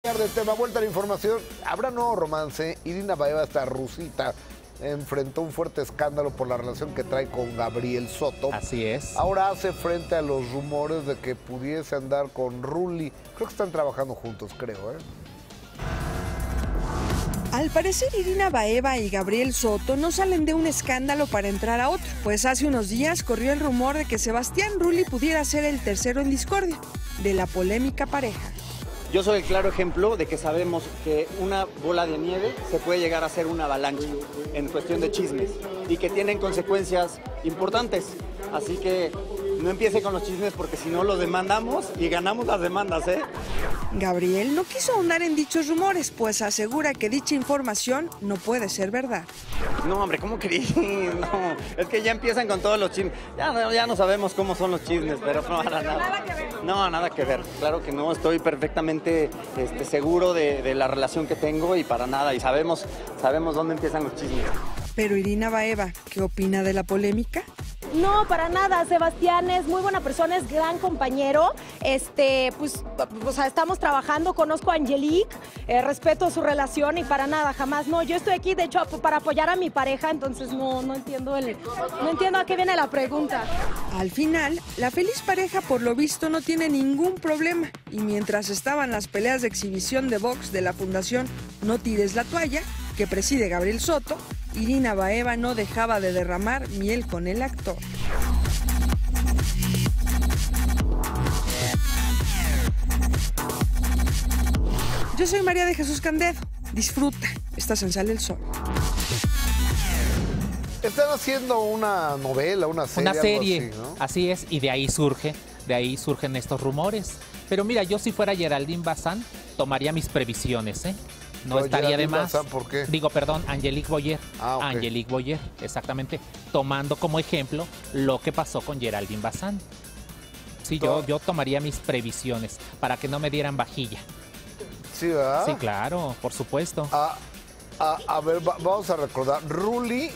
De tema, vuelta a la información. Habrá nuevo romance. Irina Baeva, esta rusita, enfrentó un fuerte escándalo por la relación que trae con Gabriel Soto. Así es. Ahora hace frente a los rumores de que pudiese andar con Rulli. Creo que están trabajando juntos, creo, ¿eh? Al parecer, Irina Baeva y Gabriel Soto no salen de un escándalo para entrar a otro, pues hace unos días corrió el rumor de que Sebastián Rulli pudiera ser el tercero en discordia de la polémica pareja. Yo soy el claro ejemplo de que sabemos que una bola de nieve se puede llegar a ser una avalancha en cuestión de chismes y que tienen consecuencias importantes. Así que no empiece con los chismes porque si no los demandamos y ganamos las demandas, ¿eh? Gabriel no quiso ahondar en dichos rumores, pues asegura que dicha información no puede ser verdad. No, hombre, ¿cómo creí? No, es que ya empiezan con todos los chismes. Ya no sabemos cómo son los chismes, pero no, nada. No, nada que ver. Claro que no, estoy perfectamente seguro de la relación que tengo y para nada. Y sabemos dónde empiezan los chismes. Pero Irina Baeva, ¿qué opina de la polémica? No, para nada. Sebastián es muy buena persona, es gran compañero. Pues, o sea, estamos trabajando, conozco a Angelique, respeto su relación y para nada, jamás. No, yo estoy aquí, de hecho, para apoyar a mi pareja, entonces no entiendo a qué viene la pregunta. Al final, la feliz pareja, por lo visto, no tiene ningún problema. Y mientras estaban las peleas de exhibición de box de la Fundación No Tires la Toalla, que preside Gabriel Soto, Irina Baeva no dejaba de derramar miel con el actor. Yo soy María de Jesús Candedo. Disfruta, estás en Sale el Sol. Están haciendo una novela, una serie. Una serie, algo así, ¿no? así es, y de ahí surgen estos rumores. Pero mira, yo si fuera Geraldine Bazán, tomaría mis previsiones, ¿eh? No Pero estaría de Geraldine más. Bazán, ¿por qué? Digo, perdón, Angelique Boyer. Ah, ok. Angelique Boyer, exactamente. Tomando como ejemplo lo que pasó con Geraldine Bazán. Sí, yo tomaría mis previsiones para que no me dieran vajilla. Sí, ¿verdad? Sí, claro, por supuesto. A ver, vamos a recordar. Rulli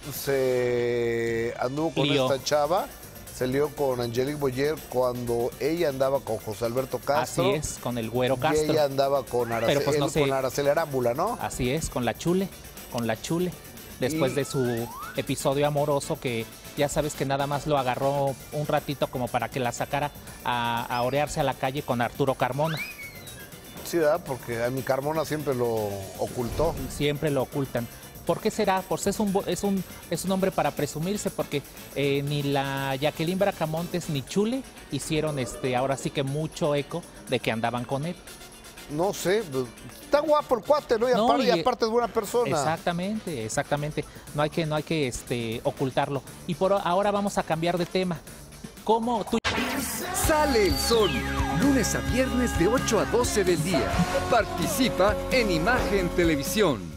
se anduvo con esta chava, se lió con Angelique Boyer cuando ella andaba con José Alberto Castro. Así es, con el Güero Castro. Y ella andaba con Araceli Arámbula, ¿no? Así es, con la Chule. Después de su episodio amoroso que ya sabes que nada más lo agarró un ratito como para que la sacara a orearse a la calle con Arturo Carmona. Sí, ¿verdad? Porque a mi Carmona siempre lo ocultó. Siempre lo ocultan. ¿Por qué será? Pues es un hombre para presumirse, porque ni la Jacqueline Bracamontes ni Chule hicieron ahora sí que mucho eco de que andaban con él. No sé, está guapo el cuate, ¿no? Y aparte es buena persona. Exactamente. No hay que ocultarlo. Y ahora vamos a cambiar de tema. ¿Cómo tú? Sale el Sol, lunes a viernes de 8 a 12 del día. Participa en Imagen Televisión.